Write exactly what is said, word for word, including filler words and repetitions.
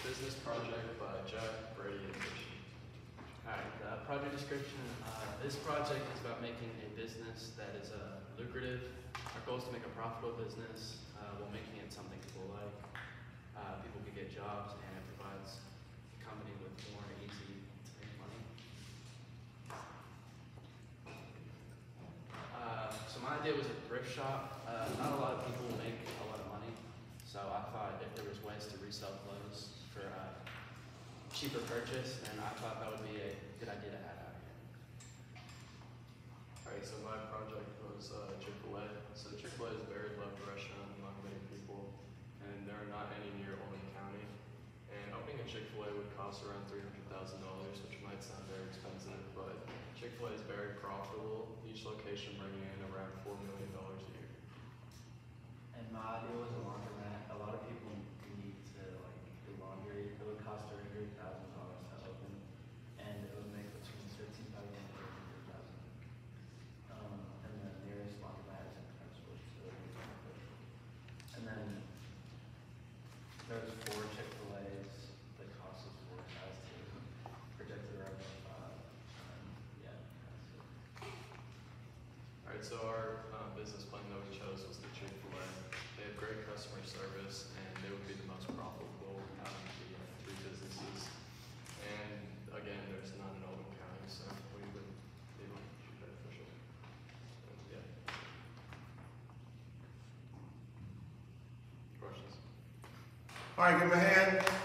business project by Jack, Brady, and Christian. Alright, uh, project description. Uh, this project is about making a business that is uh, lucrative. Our goal is to make a profitable business uh, while making it something people like. Uh, people can get jobs, and it provides the company with more easy to make money. Uh, so my idea was a thrift shop. Uh, not a lot of people make a lot of money, so I thought if there was ways to resell clothes for uh, cheaper purchase, then I thought that would be a good idea to have out here. Alright, so my project was uh, Chick-fil-A. So Chick-fil-A is a very loved restaurant among many people, and there are not any near Orange County. And opening a Chick-fil-A would cost around three hundred thousand dollars, which might sound very expensive, but Chick-fil-A is very profitable, each location bringing in around four million dollars a year. And my idea was a laundromat. A lot of people need to like do laundry. It would cost three hundred thousand dollars to open, and it would make between fifteen thousand and eight hundred thousand. Um, and the nearest laundromat is in Princewood, so it would be beneficial. And then there's four Chick-fil-A's. The cost is four thousand two. Projected revenue five. And yeah, that's it. Alright, so our uh, business plan that we chose was the Chick-fil-A. They have great customer service, and they would be the most profitable out of the uh, three businesses. And again, there's none in Oldham County, so we would be beneficial. So, yeah. Questions? All right, give him a hand.